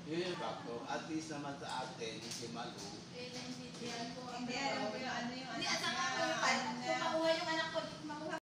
Yun yung factor. At least naman sa atin, si Malu. Kaya naintindihan ko ang Hindi, alam ko yung